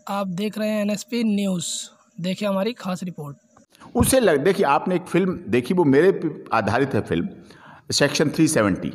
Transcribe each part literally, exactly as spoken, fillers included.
आप देख रहे हैं एनएसपी न्यूज़। देखिए हमारी खास रिपोर्ट। उसे लग देखिए आपने एक फिल्म देखी, वो मेरे पे आधारित है film, section three seventy.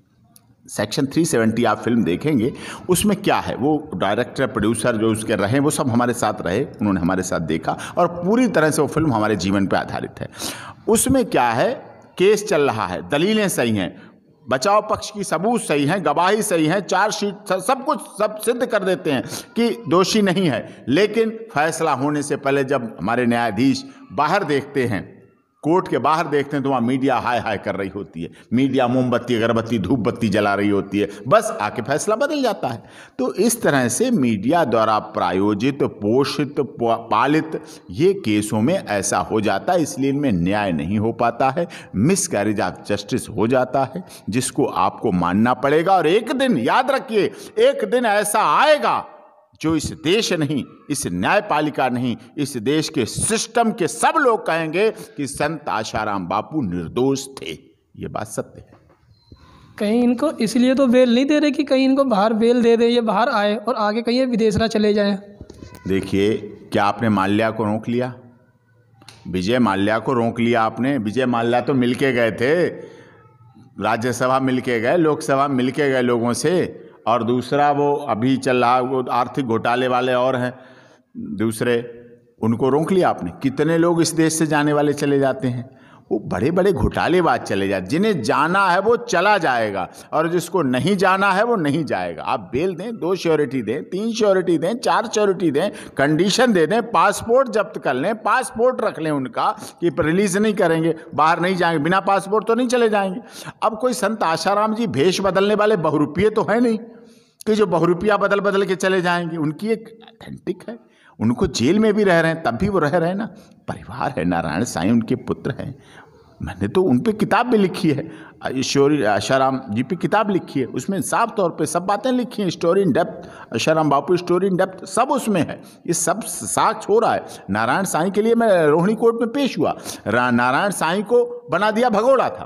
Section three seventy आप फिल्म देखेंगे, उसमें क्या है, वो डायरेक्टर प्रोड्यूसर जो उसके रहे वो सब हमारे साथ रहे, उन्होंने हमारे साथ देखा और पूरी तरह से वो फिल्म हमारे जीवन पे आधारित है। उसमें क्या है, केस चल रहा है, दलीलें सही हैं, बचाव पक्ष की सबूत सही हैं, गवाही सही है, चार्जशीट सब कुछ सब सिद्ध कर देते हैं कि दोषी नहीं है, लेकिन फैसला होने से पहले जब हमारे न्यायाधीश बाहर देखते हैं, कोर्ट के बाहर देखते हैं, तो वहाँ मीडिया हाय हाय कर रही होती है, मीडिया मोमबत्ती अगरबत्ती धूप बत्ती जला रही होती है, बस आके फैसला बदल जाता है। तो इस तरह से मीडिया द्वारा प्रायोजित, पोषित, पालित ये केसों में ऐसा हो जाता है, इसलिए इनमें न्याय नहीं हो पाता है, मिसकैरेज ऑफ जस्टिस हो जाता है, जिसको आपको मानना पड़ेगा। और एक दिन याद रखिए, एक दिन ऐसा आएगा जो इस देश नहीं, इस न्यायपालिका नहीं, इस देश के सिस्टम के सब लोग कहेंगे कि संत आशाराम बापू निर्दोष थे। ये बात सत्य है। कहीं इनको इसलिए तो बेल नहीं दे रहे कि कहीं इनको बाहर बेल दे दे, ये बाहर आए और आगे कहीं विदेश ना चले जाएं। देखिए, क्या आपने माल्या को रोक लिया? विजय माल्या को रोक लिया आपने? विजय माल्या तो मिलके गए थे, राज्यसभा मिलके गए, लोकसभा मिलके गए लोगों से। और दूसरा वो अभी चल रहा, वो आर्थिक घोटाले वाले और हैं दूसरे, उनको रोक लिया आपने। कितने लोग इस देश से जाने वाले चले जाते हैं, वो बड़े बड़े घोटालेबाज चले जाते। जिन्हें जाना है वो चला जाएगा और जिसको नहीं जाना है वो नहीं जाएगा। आप बेल दें, दो श्योरिटी दें, तीन श्योरिटी दें, चार श्योरिटी दें, कंडीशन दे दें, पासपोर्ट जब्त कर लें, पासपोर्ट रख लें उनका कि रिलीज नहीं करेंगे, बाहर नहीं जाएंगे, बिना पासपोर्ट तो नहीं चले जाएंगे। अब कोई संत आशाराम जी भेष बदलने वाले बहुरूपिये तो है नहीं कि जो बहुरूपिया बदल बदल के चले जाएंगे। उनकी एक अथेंटिक है, उनको जेल में भी रह रहे हैं तब भी वो रह रहे हैं ना, परिवार है, नारायण साईं उनके पुत्र हैं। मैंने तो उन पे किताब भी लिखी है, स्टोरी आशाराम जी पे किताब लिखी है, उसमें साफ तौर पे सब बातें लिखी हैं, story in depth, Asaram Bapu story in depth सब उसमें है। ये सब साक्ष्य हो रहा है। नारायण साईं के लिए मैं रोहिणी कोर्ट में पेश हुआ, नारायण साईं को बना दिया भगोड़ा था।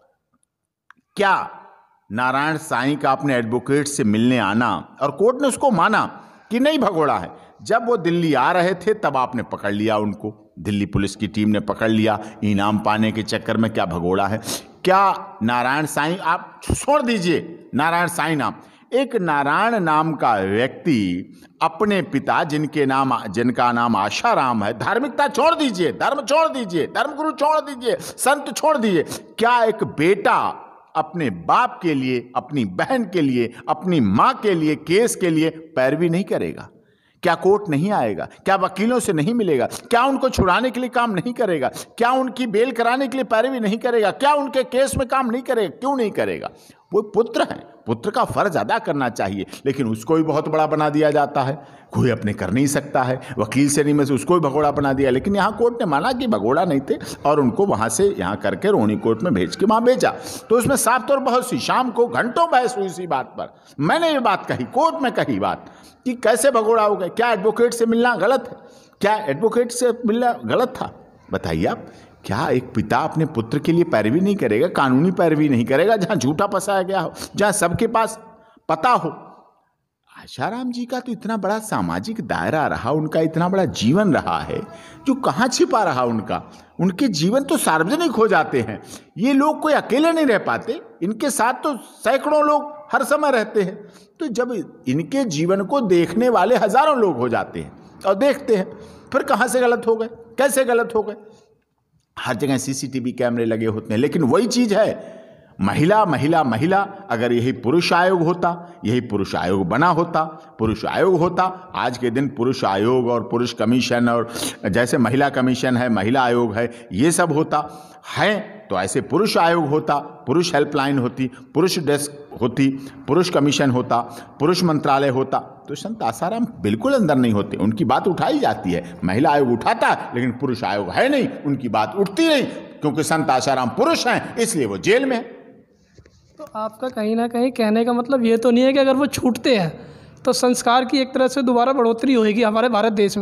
क्या नारायण साईं का अपने एडवोकेट से मिलने आना, और कोर्ट ने उसको माना कि नहीं भगोड़ा है। जब वो दिल्ली आ रहे थे तब आपने पकड़ लिया उनको, दिल्ली पुलिस की टीम ने पकड़ लिया इनाम पाने के चक्कर में। क्या भगोड़ा है? क्या नारायण साईं, आप छोड़ दीजिए नारायण साईं नाम, एक नारायण नाम का व्यक्ति अपने पिता जिनके नाम जिनका नाम आशाराम है, धार्मिकता छोड़ दीजिए, धर्म छोड़ दीजिए, धर्मगुरु छोड़ दीजिए, संत छोड़ दीजिए, क्या एक बेटा अपने बाप के लिए, अपनी बहन के लिए, अपनी माँ के लिए, केस के लिए पैरवी नहीं करेगा? क्या कोर्ट नहीं आएगा? क्या वकीलों से नहीं मिलेगा? क्या उनको छुड़ाने के लिए काम नहीं करेगा? क्या उनकी बेल कराने के लिए पैरवी नहीं करेगा? क्या उनके केस में काम नहीं करेगा? क्यों नहीं करेगा? वो पुत्र हैं, पुत्र का फर्ज अदा करना चाहिए, लेकिन उसको भी बहुत बड़ा बना दिया जाता है। कोई अपने कर नहीं सकता है, वकील से नहीं, में से उसको भी भगोड़ा बना दिया। लेकिन यहाँ कोर्ट ने माना कि भगोड़ा नहीं थे और उनको वहाँ से यहाँ करके रोहिणी कोर्ट में भेज के वहाँ भेजा। तो उसमें साफ तौर बहुत सी, शाम को घंटों बहस हुई इसी बात पर। मैंने ये बात कही, कोर्ट में कही बात कि कैसे भगोड़ा हो गए, क्या एडवोकेट से मिलना गलत है? क्या एडवोकेट से मिलना गलत था? बताइए आप। क्या एक पिता अपने पुत्र के लिए पैरवी नहीं करेगा, कानूनी पैरवी नहीं करेगा, जहां झूठा फंसाया गया हो, जहां सबके पास पता हो? आशाराम जी का तो इतना बड़ा सामाजिक दायरा रहा, उनका इतना बड़ा जीवन रहा है, जो कहाँ छिपा रहा उनका? उनके जीवन तो सार्वजनिक हो जाते हैं। ये लोग कोई अकेले नहीं रह पाते, इनके साथ तो सैकड़ों लोग हर समय रहते हैं। तो जब इनके जीवन को देखने वाले हजारों लोग हो जाते हैं और देखते हैं, फिर कहाँ से गलत हो गए, कैसे गलत हो गए? हर जगह सीसीटीवी कैमरे लगे होते हैं। लेकिन वही चीज है, महिला महिला महिला, अगर यही पुरुष आयोग होता, यही पुरुष आयोग बना होता, पुरुष आयोग होता, आज के दिन पुरुष आयोग और पुरुष कमीशन और जैसे महिला कमीशन है, महिला आयोग है, ये सब होता है, तो ऐसे पुरुष आयोग होता, पुरुष हेल्पलाइन होती, पुरुष डेस्क होती, पुरुष कमीशन होता, पुरुष मंत्रालय होता, तो संत आसाराम बिल्कुल अंदर नहीं होते। उनकी बात उठाई जाती है, महिला आयोग उठाता है, लेकिन पुरुष आयोग है नहीं, उनकी बात उठती नहीं, क्योंकि संत आसाराम पुरुष हैं, इसलिए वो जेल में है। तो आपका कहीं ना कहीं कहने का मतलब ये तो नहीं है कि अगर वो छूटते हैं तो संस्कार की एक तरह से दोबारा बढ़ोतरी होगी हमारे भारत देश में?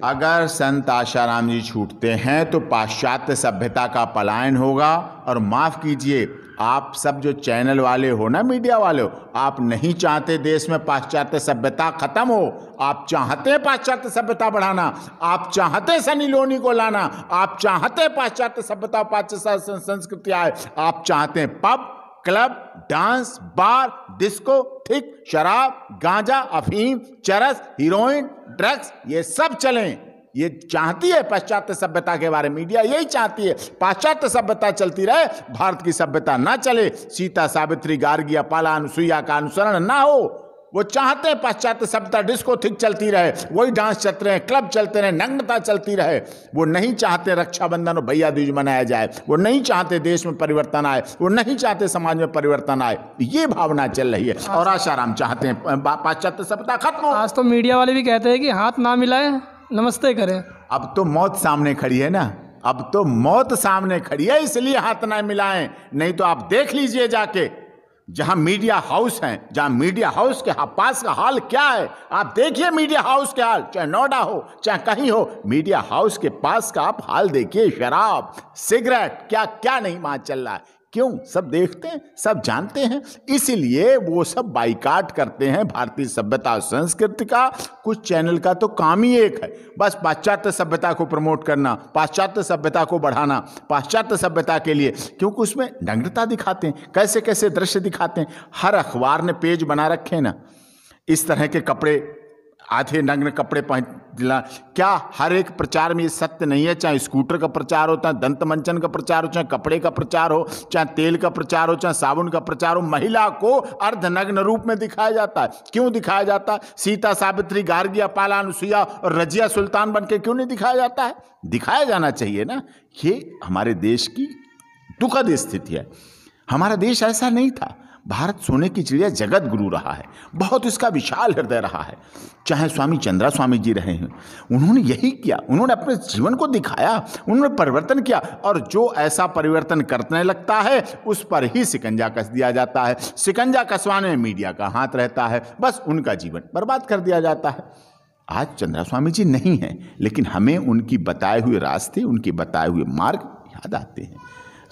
अगर संत आशाराम जी छूटते हैं तो पाश्चात्य सभ्यता का पलायन होगा। और माफ़ कीजिए, आप सब जो चैनल वाले हो ना, मीडिया वाले हो, आप नहीं चाहते देश में पाश्चात्य सभ्यता खत्म हो। आप चाहते हैं पाश्चात्य सभ्यता बढ़ाना, आप चाहते सनी लियोनी को लाना, आप चाहते पाश्चात्य सभ्यता, पाश्चात्य संस्कृति आए। आप चाहते हैं pub, club, dance, bar, disco, थिक, शराब, गांजा, अफीम, चरस, हीरोइन, ड्रग्स, ये सब चलें। ये चाहती है पाश्चात्य सभ्यता के बारे में मीडिया, यही चाहती है पाश्चात्य सभ्यता चलती रहे, भारत की सभ्यता ना चले, सीता, सावित्री, गार्गी, अपाला, अनुसुईया का अनुसरण ना हो। वो चाहते हैं पाश्चात्य सभ्यता, डिस्को थिक चलती रहे, वही डांस चलते रहे, क्लब चलते रहे, नग्नता चलती रहे। वो नहीं चाहते रक्षाबंधन और भैया दूज मनाया जाए, वो नहीं चाहते देश में परिवर्तन आए, वो नहीं चाहते समाज में परिवर्तन आए। ये भावना चल रही है। और आशाराम चाहते हैं पाश्चात्य सभ्यता खत्म हो। आज तो मीडिया वाले भी कहते हैं कि हाथ ना मिलाए, नमस्ते करें। अब तो मौत सामने खड़ी है ना, अब तो मौत सामने खड़ी है, इसलिए हाथ ना मिलाएं। नहीं तो आप देख लीजिए जाके, जहां मीडिया हाउस हैं, जहां मीडिया हाउस के पास का हाल क्या है, आप देखिए मीडिया हाउस के हाल, चाहे नोएडा हो चाहे कहीं हो, मीडिया हाउस के पास का आप हाल देखिए। शराब, सिगरेट, क्या क्या नहीं वहां चल रहा है। क्यों? सब देखते हैं, सब जानते हैं, इसीलिए वो सब बाइकाट करते हैं भारतीय सभ्यता और संस्कृति का। कुछ चैनल का तो काम ही एक है, बस पाश्चात्य सभ्यता को प्रमोट करना, पाश्चात्य सभ्यता को बढ़ाना, पाश्चात्य सभ्यता के लिए, क्योंकि उसमें नग्नता दिखाते हैं, कैसे कैसे दृश्य दिखाते हैं। हर अखबार ने पेज बना रखे हैं ना, इस तरह के कपड़े, आधे नग्न कपड़े पहनना। क्या हर एक प्रचार में ये सत्य नहीं है? चाहे स्कूटर का प्रचार हो, चाहे दंत मंचन का प्रचार हो, चाहे कपड़े का प्रचार हो, चाहे तेल का प्रचार हो, चाहे साबुन का प्रचार हो, महिला को अर्धनग्न रूप में दिखाया जाता है। क्यों दिखाया जाता है? सीता, सावित्री, गार्गी, अपाला, अनुसुईया और रजिया सुल्तान बन के क्यों नहीं दिखाया जाता है? दिखाया जाना चाहिए ना। ये हमारे देश की दुखद स्थिति है। हमारा देश ऐसा नहीं था। भारत सोने की चिड़िया जगत गुरु रहा है, बहुत इसका विशाल हृदय रहा है। चाहे स्वामी चंद्रा स्वामी जी रहे हैं, उन्होंने यही किया, उन्होंने अपने जीवन को दिखाया, उन्होंने परिवर्तन किया। और जो ऐसा परिवर्तन करने लगता है उस पर ही शिकंजा कस दिया जाता है। शिकंजा कसवाने में मीडिया का हाथ रहता है, बस उनका जीवन बर्बाद कर दिया जाता है। आज चंद्रा स्वामी जी नहीं हैं, लेकिन हमें उनकी बताए हुए रास्ते, उनके बताए हुए मार्ग याद आते हैं।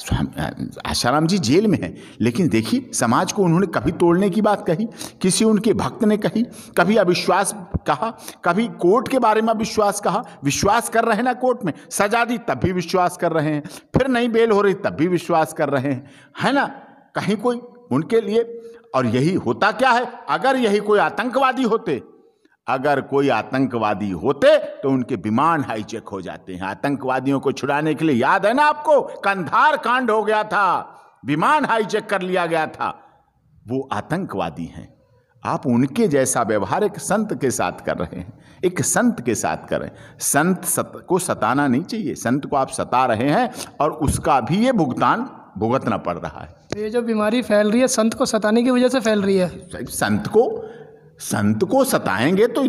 आशाराम जी जेल में हैं, लेकिन देखिए समाज को उन्होंने कभी तोड़ने की बात कही, किसी उनके भक्त ने कही, कभी अविश्वास कहा, कभी कोर्ट के बारे में अविश्वास कहा। विश्वास कर रहे हैं ना, कोर्ट में सजा दी तब भी विश्वास कर रहे हैं, फिर नहीं बेल हो रही तब भी विश्वास कर रहे हैं, है ना। कहीं कोई उनके लिए, और यही होता क्या है, अगर यही कोई आतंकवादी होते, अगर कोई आतंकवादी होते तो उनके विमान हाईजैक हो जाते हैं। आतंकवादियों को छुड़ाने के लिए, याद है ना आपको, कंधार कांड हो गया था, विमान हाईजैक कर लिया गया था। वो आतंकवादी हैं। आप उनके जैसा व्यवहार एक संत के साथ कर रहे हैं, एक संत के साथ कर रहे हैं। संत सत, को सताना नहीं चाहिए, संत को आप सता रहे हैं और उसका भी ये भुगतान भुगतना पड़ रहा है। ये जो बीमारी फैल रही है संत को सताने की वजह से फैल रही है। संत को संत को सताएंगे तो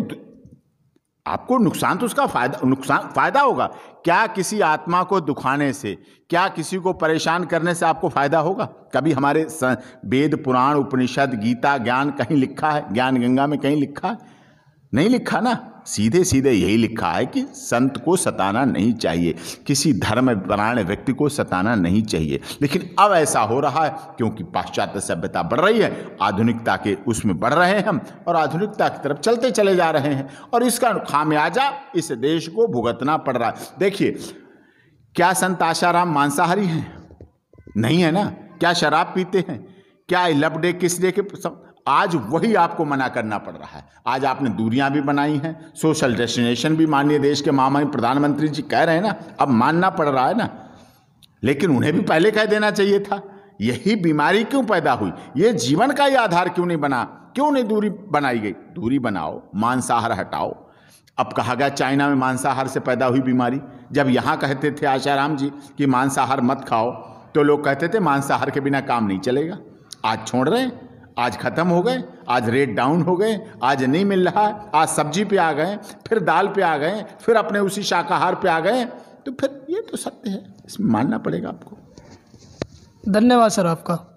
आपको नुकसान, तो उसका फायदा नुकसान फायदा होगा क्या? किसी आत्मा को दुखाने से, क्या किसी को परेशान करने से आपको फायदा होगा? कभी हमारे वेद, पुराण, उपनिषद, गीता, ज्ञान कहीं लिखा है? ज्ञान गंगा में कहीं लिखा है? नहीं लिखा ना। सीधे सीधे यही लिखा है कि संत को सताना नहीं चाहिए, किसी धर्म परायण व्यक्ति को सताना नहीं चाहिए। लेकिन अब ऐसा हो रहा है क्योंकि पाश्चात्य सभ्यता बढ़ रही है, आधुनिकता के उसमें बढ़ रहे हैं हम, और आधुनिकता की तरफ चलते चले जा रहे हैं, और इसका खामियाजा इस देश को भुगतना पड़ रहा है। देखिए, क्या संत आशाराम मांसाहारी हैं? नहीं है ना। क्या शराब पीते हैं? क्या लब डे किस डे के सब? आज वही आपको मना करना पड़ रहा है। आज आपने दूरियां भी बनाई हैं, सोशल डेस्टिनेशन भी माननीय देश के महामहिम प्रधानमंत्री जी कह रहे हैं ना, अब मानना पड़ रहा है ना। लेकिन उन्हें भी पहले कह देना चाहिए था। यही बीमारी क्यों पैदा हुई? ये जीवन का ही आधार क्यों नहीं बना? क्यों नहीं दूरी बनाई गई? दूरी बनाओ, मांसाहार हटाओ। अब कहा गया चाइना में मांसाहार से पैदा हुई बीमारी। जब यहाँ कहते थे आशाराम जी कि मांसाहार मत खाओ, तो लोग कहते थे मांसाहार के बिना काम नहीं चलेगा। आज छोड़ रहे हैं, आज खत्म हो गए, आज रेट डाउन हो गए, आज नहीं मिल रहा है, आज सब्जी पे आ गए, फिर दाल पे आ गए, फिर अपने उसी शाकाहार पे आ गए। तो फिर ये तो सत्य है, इसमें मानना पड़ेगा आपको। धन्यवाद सर आपका।